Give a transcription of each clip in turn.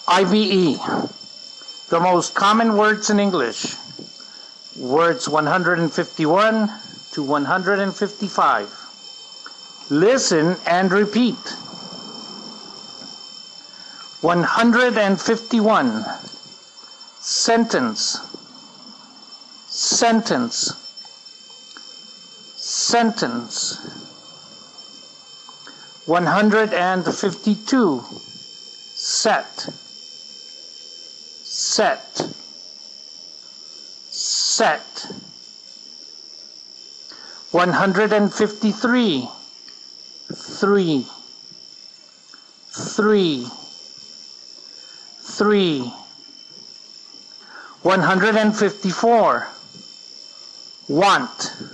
IBE, the most common words in English. Words 151 to 155. Listen and repeat. 151. Sentence. Sentence. Sentence. 152. Set. Set. Set. 153. Three. Three. Three. 154. Want.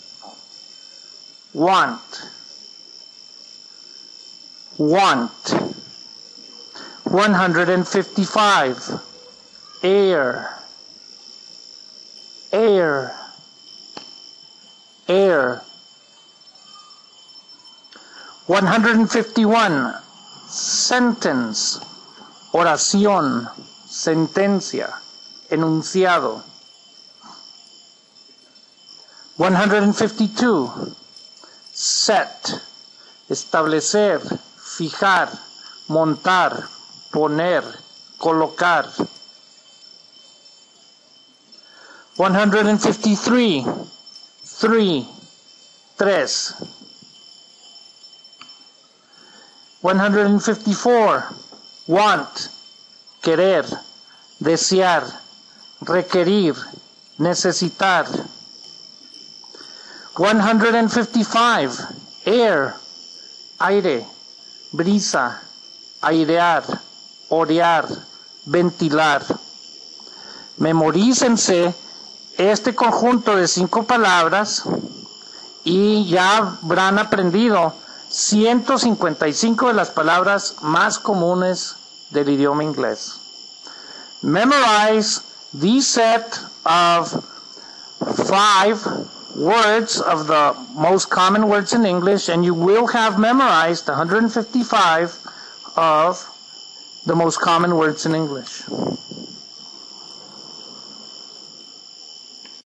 Want. Want. 155. Air. Air. Air. 151. Sentence. Oración. Sentencia. Enunciado. 152. Set. Establecer. Fijar. Montar. Poner. Colocar. 153. Three. Tres. 154. Want. Querer. Desear. Requerir. Necesitar. 155. Air. Aire. Brisa. Airear. Orear. Ventilar. Memorícense este conjunto de 5 palabras y ya habrán aprendido 155 de las palabras más comunes del idioma inglés. Memorize this set of 5 words of the most common words in English, and you will have memorized 155 of the most common words in English.